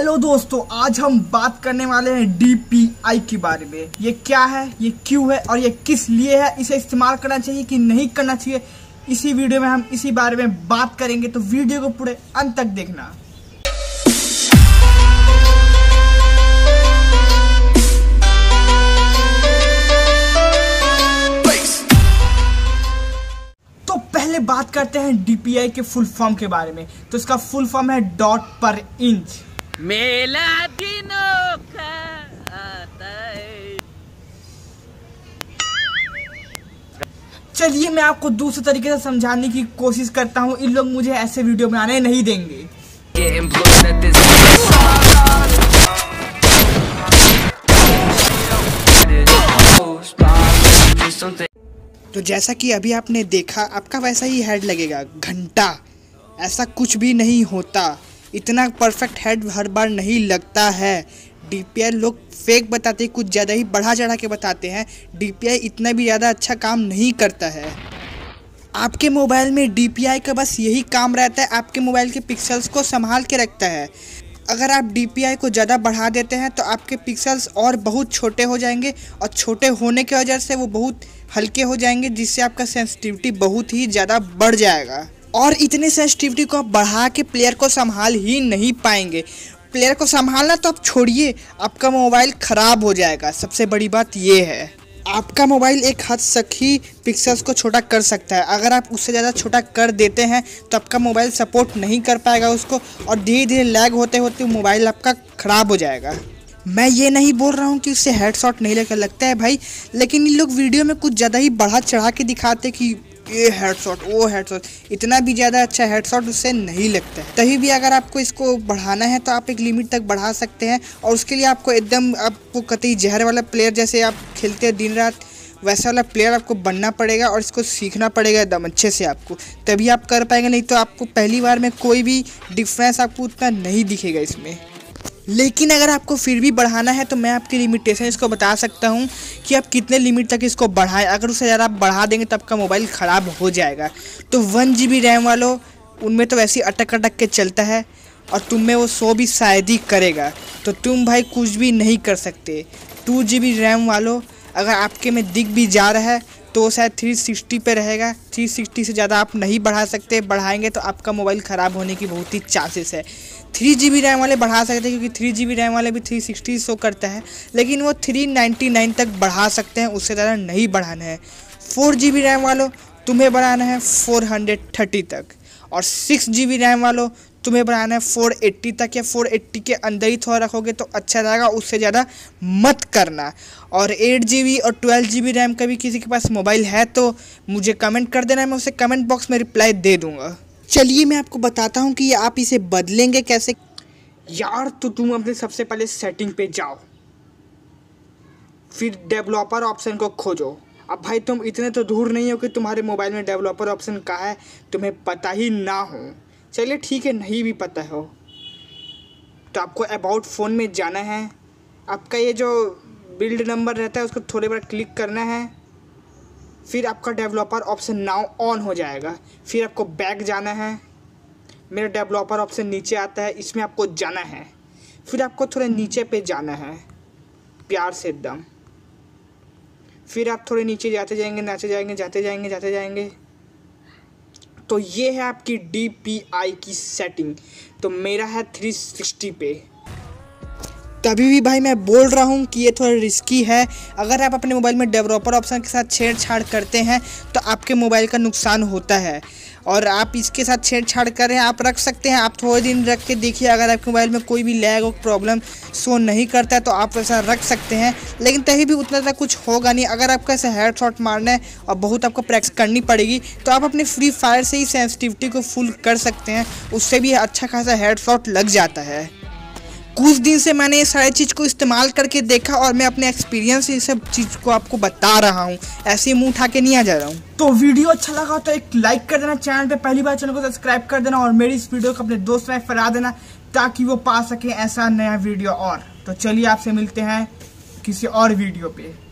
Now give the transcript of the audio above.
Hello दोस्तों, आज हम बात करने वाले हैं DPI के बारे में। ये क्या है, ये क्यों है और ये किस लिए है, इसे इस्तेमाल करना चाहिए कि नहीं करना चाहिए, इसी वीडियो में हम इसी बारे में बात करेंगे। तो वीडियो को पूरे अंत तक देखना। तो पहले बात करते हैं DPI के फुल फॉर्म के बारे में। तो इसका फुल फॉर्म है डॉट पर इंच। मेला दिनों का आता है। चलिए मैं आपको दूसरे तरीके से समझाने की कोशिश करता हूँ। इन लोग मुझे ऐसे वीडियो बनाने नहीं देंगे। तो जैसा कि अभी आपने देखा, आपका वैसा ही हेड लगेगा। घंटा ऐसा कुछ भी नहीं होता, इतना परफेक्ट हेड हर बार नहीं लगता है। DPI लोग फेक बताते हैं, कुछ ज़्यादा ही बढ़ा चढ़ा के बताते हैं। DPI इतना भी ज़्यादा अच्छा काम नहीं करता है। आपके मोबाइल में DPI का बस यही काम रहता है, आपके मोबाइल के पिक्सल्स को संभाल के रखता है। अगर आप DPI को ज़्यादा बढ़ा देते हैं तो आपके पिक्सल्स और बहुत छोटे हो जाएंगे, और छोटे होने की वजह से वो बहुत हल्के हो जाएंगे, जिससे आपका सेंसिटिविटी बहुत ही ज़्यादा बढ़ जाएगा। और इतने सेंसिटिविटी को आप बढ़ा के प्लेयर को संभाल ही नहीं पाएंगे। प्लेयर को संभालना तो आप छोड़िए, आपका मोबाइल ख़राब हो जाएगा। सबसे बड़ी बात ये है, आपका मोबाइल एक हद तक ही पिक्सल्स को छोटा कर सकता है। अगर आप उससे ज़्यादा छोटा कर देते हैं तो आपका मोबाइल सपोर्ट नहीं कर पाएगा उसको, और धीरे धीरे लैग होते होते मोबाइल आपका ख़राब हो जाएगा। मैं ये नहीं बोल रहा हूँ कि उससे हेडशॉट नहीं लगता है भाई, लेकिन इन लोग वीडियो में कुछ ज़्यादा ही बढ़ा चढ़ा के दिखाते कि ये हेडशॉट, वो हेडशॉट। इतना भी ज़्यादा अच्छा हेडशॉट उससे नहीं लगता है। तभी भी अगर आपको इसको बढ़ाना है तो आप एक लिमिट तक बढ़ा सकते हैं, और उसके लिए आपको एकदम आपको कतई जहर वाला प्लेयर, जैसे आप खेलते हैं दिन रात, वैसा वाला प्लेयर आपको बनना पड़ेगा और इसको सीखना पड़ेगा एकदम अच्छे से आपको, तभी आप कर पाएंगे। नहीं तो आपको पहली बार में कोई भी डिफरेंस आपको उतना नहीं दिखेगा इसमें। लेकिन अगर आपको फिर भी बढ़ाना है तो मैं आपकी लिमिटेशन इसको बता सकता हूँ कि आप कितने लिमिट तक इसको बढ़ाएं। अगर उससे ज़्यादा आप बढ़ा देंगे तो आपका मोबाइल ख़राब हो जाएगा। तो 1 GB रैम वालों, उनमें तो वैसे ही अटक अटक के चलता है, और तुम में वो 100 भी शायद ही करेगा, तो तुम भाई कुछ भी नहीं कर सकते। 2 GB रैम वालों, अगर आपके में दिख भी जा रहा है तो शायद 360 पे रहेगा। 360 से ज़्यादा आप नहीं बढ़ा सकते, बढ़ाएंगे तो आपका मोबाइल ख़राब होने की बहुत ही चांसेस है। 3 GB रैम वाले बढ़ा सकते हैं, क्योंकि 3 GB रैम वाले भी 360 शो करता है, लेकिन वो 399 तक बढ़ा सकते हैं, उससे ज़्यादा नहीं बढ़ाना है। 4 GB रैम वालों, तुम्हें बढ़ाना है 430 तक, और 6 GB रैम वालों तुम्हें बढ़ाना है 480 तक, या 480 के अंदर ही थोड़ा रखोगे तो अच्छा रहेगा, उससे ज़्यादा मत करना। और 8 GB और 12 GB रैम का भी किसी के पास मोबाइल है तो मुझे कमेंट कर देना, मैं उसे कमेंट बॉक्स में रिप्लाई दे दूँगा। चलिए मैं आपको बताता हूँ कि आप इसे बदलेंगे कैसे। यार तो तुम अपने सबसे पहले सेटिंग पे जाओ, फिर डेवलपर ऑप्शन को खोजो। अब भाई तुम इतने तो दूर नहीं हो कि तुम्हारे मोबाइल में डेवलपर ऑप्शन कहाँ है तुम्हें पता ही ना हो। चलिए ठीक है, नहीं भी पता हो तो आपको अबाउट फ़ोन में जाना है। आपका ये जो बिल्ड नंबर रहता है उसको थोड़ी बार क्लिक करना है, फिर आपका डेवलपर ऑप्शन नाउ ऑन हो जाएगा। फिर आपको बैक जाना है। मेरा डेवलपर ऑप्शन नीचे आता है, इसमें आपको जाना है। फिर आपको थोड़े नीचे पे जाना है, प्यार से एकदम। फिर आप थोड़े नीचे जाते जाएंगे, जाते जाएंगे। तो ये है आपकी DPI की सेटिंग। तो मेरा है 360 पे। तभी भी भाई मैं बोल रहा हूँ कि ये थोड़ा रिस्की है। अगर आप अपने मोबाइल में डेवलपर ऑप्शन के साथ छेड़छाड़ करते हैं तो आपके मोबाइल का नुकसान होता है, और आप इसके साथ छेड़छाड़ कर रहे हैं। आप रख सकते हैं, आप थोड़े दिन रख के देखिए, अगर आपके मोबाइल में कोई भी लैग और प्रॉब्लम शो नहीं करता है तो आप वैसा रख सकते हैं, लेकिन तभी भी उतना ज़्यादा कुछ होगा नहीं। अगर आपको ऐसे हेडशॉट मारना है और बहुत आपको प्रैक्टिस करनी पड़ेगी तो आप अपने फ्री फायर से ही सेंसिटिविटी को फुल कर सकते हैं, उससे भी अच्छा खासा हेडशॉट लग जाता है। कुछ दिन से मैंने ये सारी चीज़ को इस्तेमाल करके देखा, और मैं अपने एक्सपीरियंस से ये सब चीज़ को आपको बता रहा हूँ, ऐसे ही मुंह उठा के नहीं आ जा रहा हूँ। तो वीडियो अच्छा लगा तो एक लाइक कर देना, चैनल पे पहली बार चैनल को सब्सक्राइब कर देना, और मेरी इस वीडियो को अपने दोस्त में फैला देना ताकि वो पा सके ऐसा नया वीडियो। और तो चलिए आपसे मिलते हैं किसी और वीडियो पे।